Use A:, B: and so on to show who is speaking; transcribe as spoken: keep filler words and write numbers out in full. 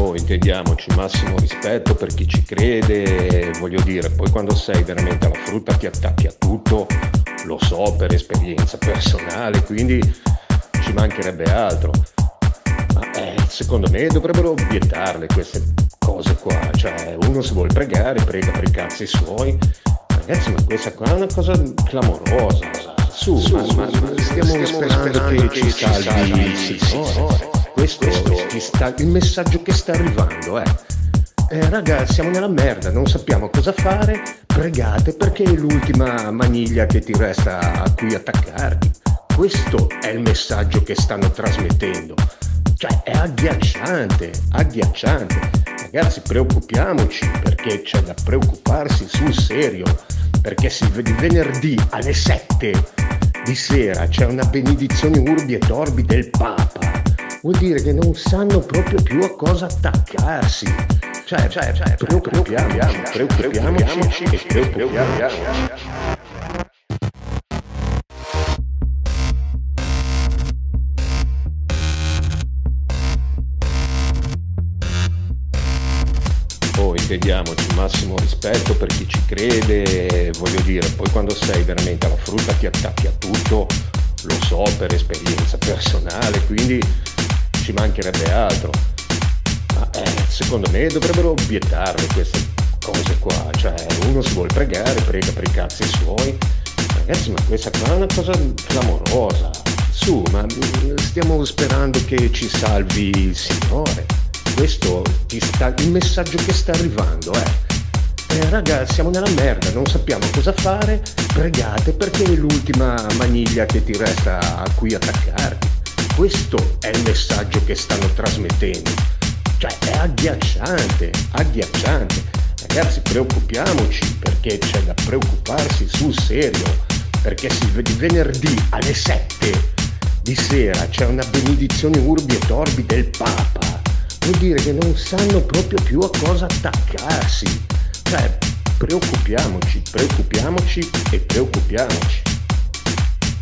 A: Poi intendiamoci, massimo rispetto per chi ci crede, voglio dire, poi quando sei veramente alla frutta ti attacchi a tutto, lo so per esperienza personale, quindi ci mancherebbe altro. Ma eh, secondo me dovrebbero vietarle queste cose qua, cioè uno se vuol pregare prega per i cazzi suoi. Ragazzi, ma questa qua è una cosa clamorosa, su, su ma, ma, ma stiamo, stiamo sperando, sperando che ci salvi il Signore. Questo, Questo sta, il messaggio che sta arrivando è eh, ragazzi, siamo nella merda, non sappiamo cosa fare, pregate perché è l'ultima maniglia che ti resta a cui attaccarti. Questo è il messaggio che stanno trasmettendo, cioè è agghiacciante, agghiacciante. Ragazzi, preoccupiamoci, perché c'è da preoccuparsi sul serio, perché si vede venerdì alle sette di sera c'è una benedizione urbi et orbi del Papa. Vuol dire che non sanno proprio più a cosa attaccarsi. Cioè, cioè, cioè preoccupiamoci, preoccupiamoci e preoccupiamoci. Poi intendiamoci, massimo rispetto per chi ci crede, voglio dire, poi quando sei veramente alla frutta ti attacchi a tutto, lo so per esperienza personale, quindi ci mancherebbe altro. Ma eh, secondo me dovrebbero vietarle queste cose qua, cioè uno si vuol pregare prega per i cazzi suoi. Ragazzi, ma questa qua è una cosa clamorosa, su, ma stiamo sperando che ci salvi il Signore. Questo ti sta, il messaggio che sta arrivando è eh, ragazzi, siamo nella merda, non sappiamo cosa fare, pregate perché è l'ultima maniglia che ti resta a cui attaccarti. Questo è il messaggio che stanno trasmettendo, cioè è agghiacciante, agghiacciante. Ragazzi, preoccupiamoci, perché c'è da preoccuparsi sul serio, perché si vede venerdì alle sette di sera c'è una benedizione urbi et orbi del Papa. Vuol dire che non sanno proprio più a cosa attaccarsi. Cioè, preoccupiamoci, preoccupiamoci e preoccupiamoci.